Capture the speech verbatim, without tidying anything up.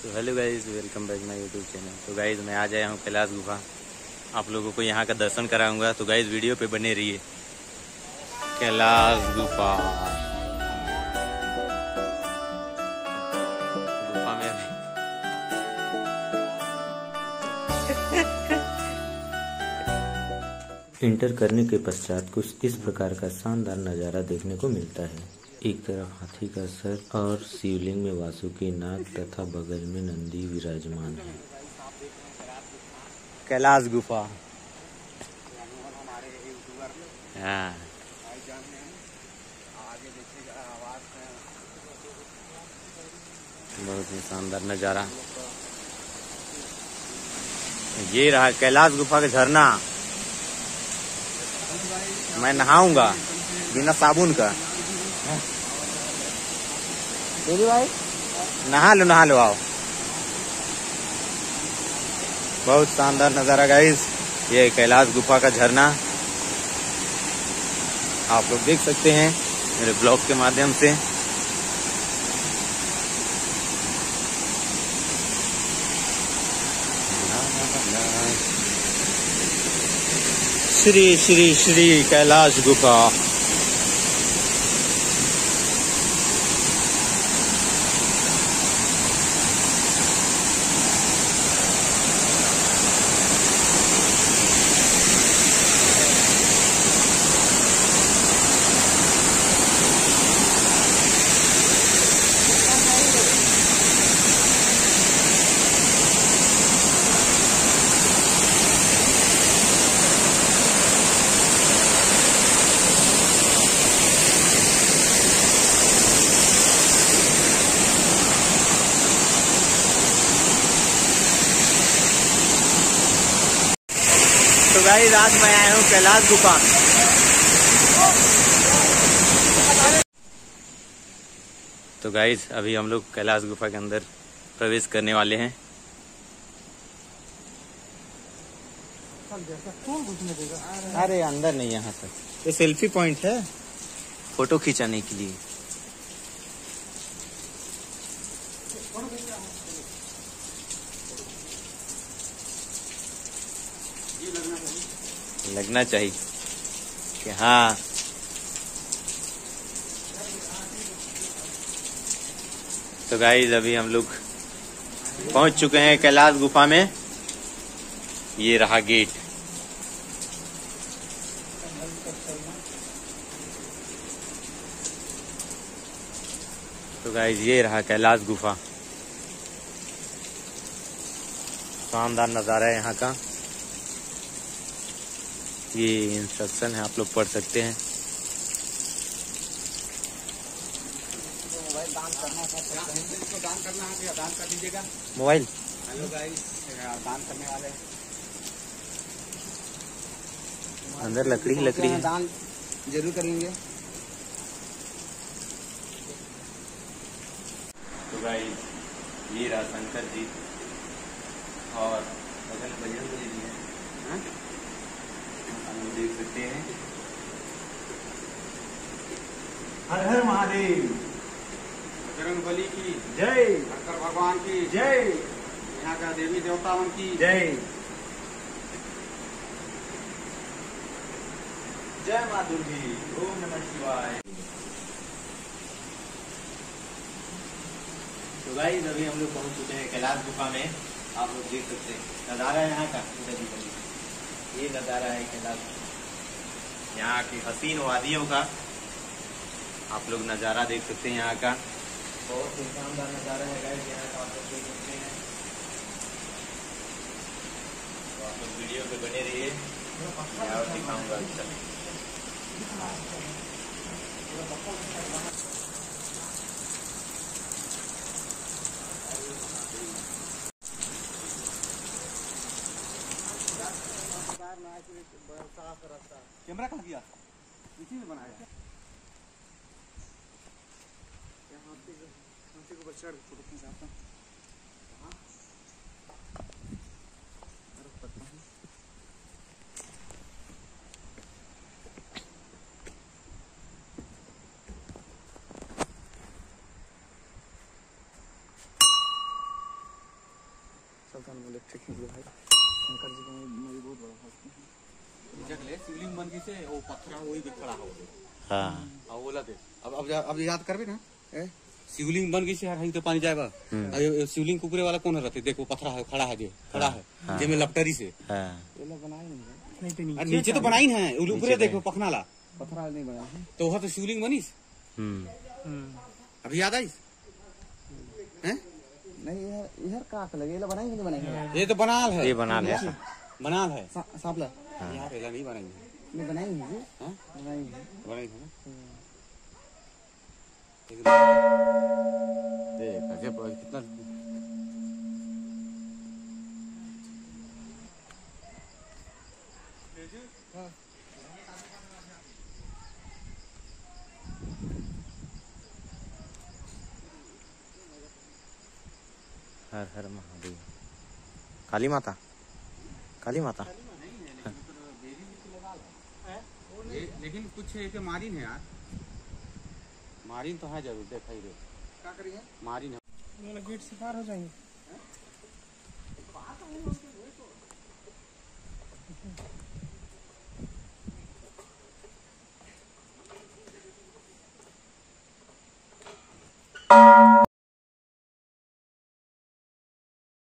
तो hello guys, welcome back my YouTube channel. तो guys मैं आज आया हूँ कैलाश गुफा। आप लोगों को यहाँ का दर्शन कराऊंगा, तो गाइज वीडियो पे बने रहिए। कैलाश गुफा गुफा में इंटर करने के पश्चात कुछ इस प्रकार का शानदार नज़ारा देखने को मिलता है। एक तरफ हाथी का सर और शिवलिंग में वासुकी नाग तथा बगल में नंदी विराजमान है। कैलाश गुफा हाँ। बहुत ही शानदार नज़ारा। ये रहा कैलाश गुफा का झरना। मैं नहाऊंगा बिना साबुन का। दीदी भाई नहा लो नहा लो आओ। बहुत शानदार नज़ारा गाइस, ये कैलाश गुफा का झरना आप लोग देख सकते हैं मेरे ब्लॉग के माध्यम से। श्री श्री श्री कैलाश गुफा। तो गाइस आज मैं आया हूँ कैलाश गुफा। तो गाइस अभी हम लोग कैलाश गुफा के अंदर प्रवेश करने वाले हैं। अरे अंदर नहीं, यहाँ तक। ये सेल्फी पॉइंट है फोटो खिंचाने के लिए। लगना चाहिए कि हाँ। तो गाइस अभी हम लोग पहुंच चुके हैं कैलाश गुफा में। ये रहा गेट। तो गाइस ये रहा कैलाश गुफा। शानदार नज़ारा है यहाँ का। ये इंस्ट्रक्शन है, आप लोग पढ़ सकते हैं। दान करना है, दान कर दीजिएगा मोबाइल। हेलो गाइस, दान करने वाले अंदर लकड़ी लकड़ी है। दान जरूर करेंगे। तो गाइस ये रहा शंकर जी और बगल बजरंग जी भी है, हम देख सकते हैं। हर हर महादेव। बजरंग बली की जय, शंकर भगवान की जय, यहाँ का देवी देवताओं की जय। जय माँ दुर्गी। ओम नमः शिवाय। तो गाइस अभी हम लोग पहुंच चुके हैं कैलाश गुफा में। आप लोग देख सकते हैं नज़ारा यहाँ का। ये नज़ारा है कैलाश, यहाँ की हसीन वादियों का आप लोग नज़ारा देख सकते हैं। यहाँ का बहुत ही शानदार नज़ारा है गाइस, यहाँ का आप लोग देख सकते हैं। तो आप लोग वीडियो पे बने रहिए, मैं और दिखाऊंगा। अच्छा कैमरा कहाँ गया? इसी में बनाया। हाथी को बच्चा फोटो खींचाता हूँ। इलेक्ट्रिक भाई शंकर जी का मैं बहुत बड़ा भक्त देख ले शिवलिंग बन गई से वो पत्थर वही भी खड़ा हो हां अब बोला दे अब अब अब याद करबे ना ए शिवलिंग बन गई से हर तो पानी जाएगा शिवलिंग कुकुरे वाला कौन रहते देखो पत्थर है खड़ा है जे खड़ा है जे में लपटरी से हां ये लोग बनाए नहीं नहीं तो नीचे तो बनाई है ऊपरे देखो पखनाला पत्थर नहीं बनाया तो वहां तो शिवलिंग बनीस हम्म अभी याद आई हैं नहीं यार इधर का लगे ये बनाई नहीं बनाई ये तो बनाल है ये बनाल है बनाल है सांपला यार एला नहीं बनाई नहीं बनाई है हां बनाई बनाई है देख अजब कितना हर हर महादेव काली माता काली माता लेकिन कुछ एक मारिन है यार मारिन तो है जरूर दिखाई दे क्या करिए मारिन है गेट से पार हो जाएंगे